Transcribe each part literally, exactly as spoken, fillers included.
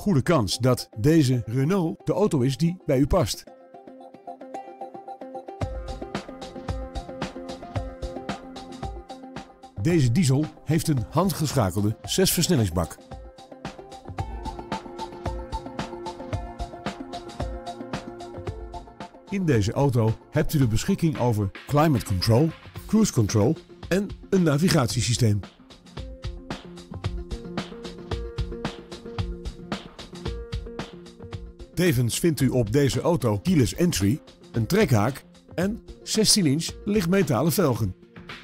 goede kans dat deze Renault de auto is die bij u past. Deze diesel heeft een handgeschakelde zesversnellingsbak. In deze auto hebt u de beschikking over climate control, cruise control en een navigatiesysteem. Tevens vindt u op deze auto keyless entry, een trekhaak en zestien inch lichtmetalen velgen.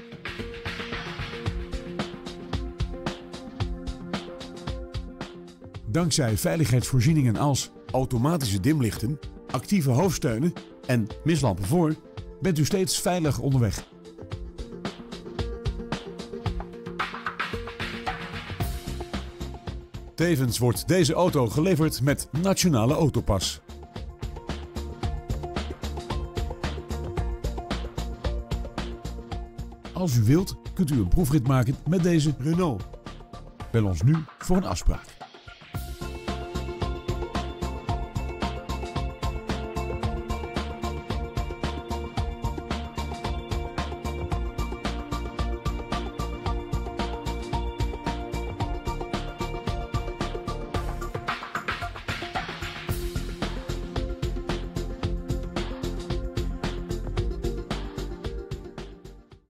Dankzij veiligheidsvoorzieningen als automatische dimlichten, actieve hoofdsteunen en mislampen voor, bent u steeds veilig onderweg. Tevens wordt deze auto geleverd met Nationale Autopas. Als u wilt, kunt u een proefrit maken met deze Renault. Bel ons nu voor een afspraak.